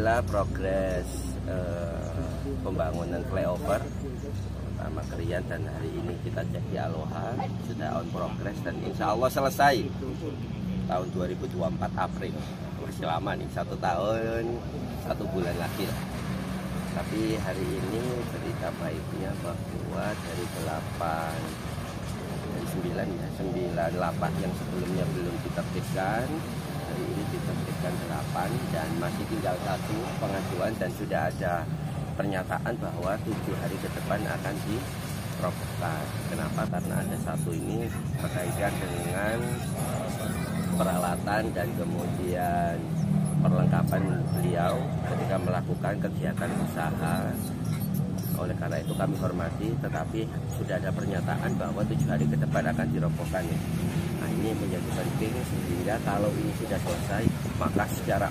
Alhamdulillah progres pembangunan flyover pertama Krian dan hari ini kita cek di Aloha sudah on progress dan insya Allah selesai tahun 2024 April. Masih lama nih, 1 tahun 1 bulan lagi lah. Tapi hari ini berita baiknya bahwa dari 9 lapak yang sebelumnya belum ditertibkan, hari ini ditertibkan 8 dan masih tinggal 1 pengajuan dan sudah ada pernyataan bahwa 7 hari ke depan akan dirobohkan. Kenapa? Karena ada 1 ini berkaitan dengan peralatan dan kemudian perlengkapan beliau ketika melakukan kegiatan usaha. Oleh karena itu kami hormati, tetapi sudah ada pernyataan bahwa 7 hari ke depan akan dirobohkan. Nah, ini menjadi penting sehingga kalau ini sudah selesai, maka secara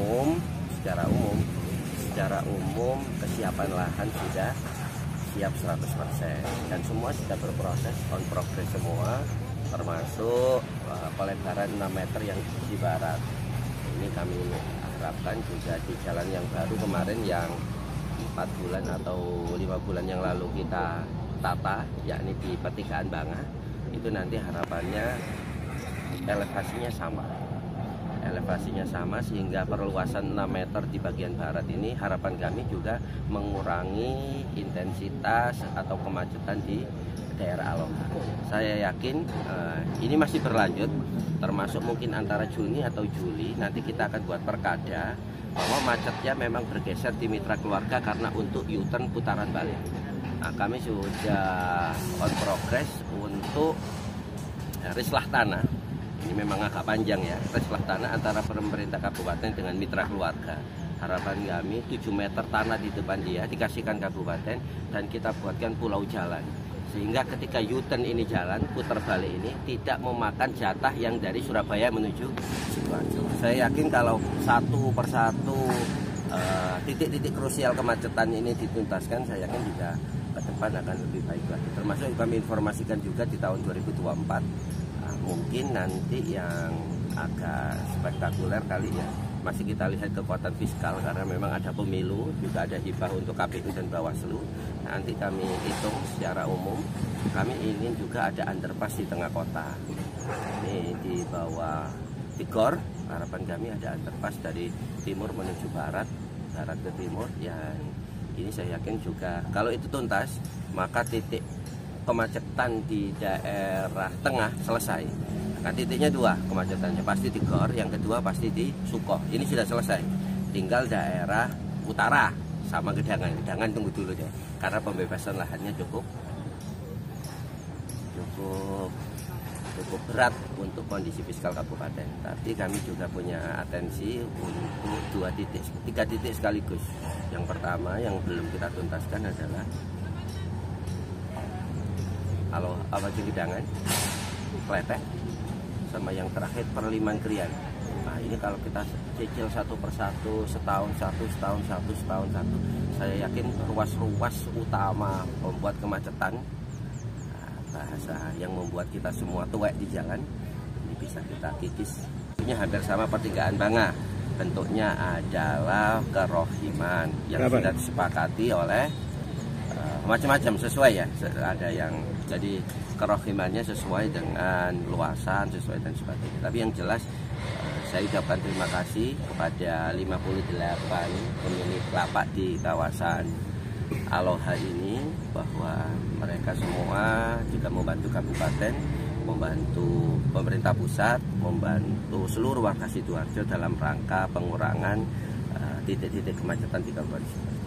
umum kesiapan lahan sudah siap 100% dan semua sudah berproses on progress semua, termasuk pelebaran 6 meter yang di barat. Ini kami harapkan juga di jalan yang baru kemarin yang 4 bulan atau 5 bulan yang lalu kita tata, yakni di Pertigaan Banga, itu nanti harapannya elevasinya sama sehingga perluasan 6 meter di bagian barat ini harapan kami juga mengurangi intensitas atau kemacetan di daerah Aloha. Saya yakin ini masih berlanjut, termasuk mungkin antara Juni atau Juli nanti kita akan buat perkada bahwa macetnya memang bergeser di mitra keluarga karena untuk U-turn putaran balik. Nah, kami sudah on progress untuk rislah tanah. Ini memang agak panjang ya, rislah tanah antara pemerintah kabupaten dengan mitra keluarga. Harapan kami 7 meter tanah di depan dia dikasihkan kabupaten dan kita buatkan pulau jalan. Sehingga ketika U-turn ini jalan, putar balik ini tidak memakan jatah yang dari Surabaya menuju Sidoarjo. Saya yakin kalau satu persatu titik-titik krusial kemacetan ini dituntaskan, saya yakin juga ke depan akan lebih baik lagi. Termasuk kami informasikan juga di tahun 2024, mungkin nanti yang agak spektakuler kali ya, masih kita lihat kekuatan fiskal karena memang ada pemilu, juga ada hibah untuk KPU dan Bawaslu. Nanti kami hitung secara umum, kami ingin juga ada underpass di tengah kota. Ini di bawah Tigor, harapan kami ada underpass dari timur menuju barat, barat ke timur. Yang ini saya yakin juga kalau itu tuntas, maka titik kemacetan di daerah tengah selesai. Nah, titiknya 2 kemacetannya, pasti di Gor, yang kedua pasti di Sukoh. Ini sudah selesai. Tinggal daerah utara sama Gedangan. Gedangan tunggu dulu deh, karena pembebasan lahannya cukup berat untuk kondisi fiskal kabupaten. Tapi kami juga punya atensi untuk 3 titik sekaligus. Yang pertama yang belum kita tuntaskan adalah Gedangan, Kletek, sama yang terakhir Perliman Krian. Nah, ini kalau kita cicil satu persatu, setahun satu, saya yakin ruas-ruas utama membuat kemacetan, bahasa yang membuat kita semua tuwek di jalan, ini bisa kita kikis. Ini hampir sama Pertigaan Banga, bentuknya adalah kerohiman yang sudah disepakati oleh macam-macam sesuai ya, ada yang jadi kerohimannya sesuai dengan luasan, sesuai dan sebagainya. Tapi yang jelas saya ucapkan terima kasih kepada 58 pemilik lapak di kawasan Aloha ini, bahwa mereka semua juga membantu kabupaten, membantu pemerintah pusat, membantu seluruh warga Sidoarjo dalam rangka pengurangan titik-titik kemacetan di Kabupaten Sidoarjo.